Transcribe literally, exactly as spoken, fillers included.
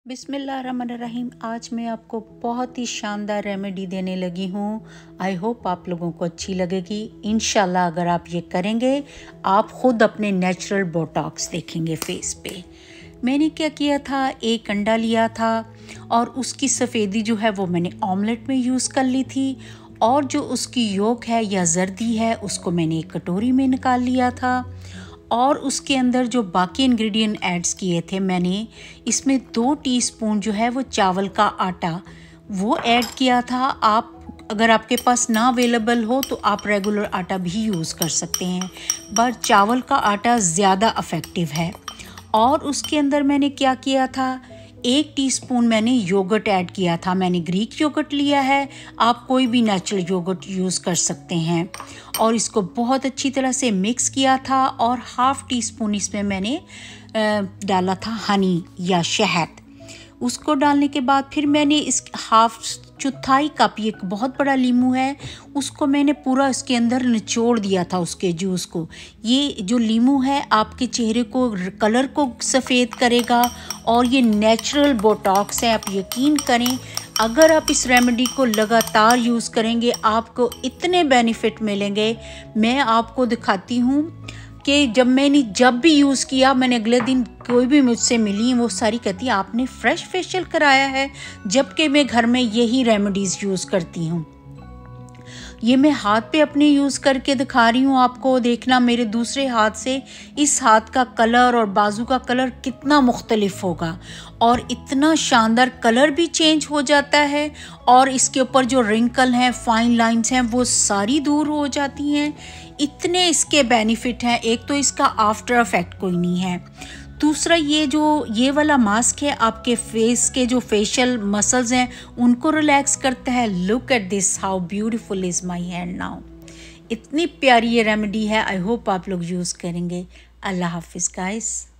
बिस्मिल्लाहिर्रहमानिर्रहीम। आज मैं आपको बहुत ही शानदार रेमेडी देने लगी हूँ। आई होप आप लोगों को अच्छी लगेगी। इंशाल्लाह अगर आप ये करेंगे आप ख़ुद अपने नेचुरल बोटॉक्स देखेंगे फेस पे। मैंने क्या किया था, एक अंडा लिया था और उसकी सफ़ेदी जो है वो मैंने ऑमलेट में यूज़ कर ली थी, और जो उसकी योक है या जर्दी है उसको मैंने एक कटोरी में निकाल लिया था। और उसके अंदर जो बाकी इंग्रेडिएंट ऐड्स किए थे मैंने, इसमें दो टीस्पून जो है वो चावल का आटा वो ऐड किया था। आप अगर आपके पास ना अवेलेबल हो तो आप रेगुलर आटा भी यूज़ कर सकते हैं, पर चावल का आटा ज़्यादा इफ़ेक्टिव है। और उसके अंदर मैंने क्या किया था, एक टीस्पून मैंने योगर्ट ऐड किया था। मैंने ग्रीक योगर्ट लिया है, आप कोई भी नेचुरल योगर्ट यूज़ कर सकते हैं। और इसको बहुत अच्छी तरह से मिक्स किया था और हाफ़ टी स्पून इसमें मैंने डाला था हनी या शहद। उसको डालने के बाद फिर मैंने इस हाफ चौथाई कप, ये एक बहुत बड़ा लीमू है, उसको मैंने पूरा इसके अंदर निचोड़ दिया था उसके जूस को। ये जो लीमू है आपके चेहरे को कलर को सफ़ेद करेगा और ये नेचुरल बोटॉक्स है। आप यकीन करें, अगर आप इस रेमेडी को लगातार यूज़ करेंगे आपको इतने बेनिफिट मिलेंगे। मैं आपको दिखाती हूँ कि जब मैंने जब भी यूज़ किया, मैंने अगले दिन कोई भी मुझसे मिली वो सारी कहती है आपने फ्रेश फेशियल कराया है, जबकि मैं घर में यही रेमेडीज़ यूज़ करती हूँ। ये मैं हाथ पे अपने यूज़ करके दिखा रही हूँ आपको, देखना मेरे दूसरे हाथ से इस हाथ का कलर और बाजू का कलर कितना मुख्तलिफ होगा, और इतना शानदार कलर भी चेंज हो जाता है। और इसके ऊपर जो रिंकल हैं, फाइन लाइंस हैं, वो सारी दूर हो जाती हैं। इतने इसके बेनिफिट हैं। एक तो इसका आफ्टर इफेक्ट कोई नहीं है, दूसरा ये जो ये वाला मास्क है आपके फेस के जो फेशियल मसल्स हैं उनको रिलैक्स करता है। Look at this, how beautiful is my hand now. इतनी प्यारी ये रेमेडी है। आई होप आप लोग यूज़ करेंगे। अल्लाह हाफिज़ गाइस।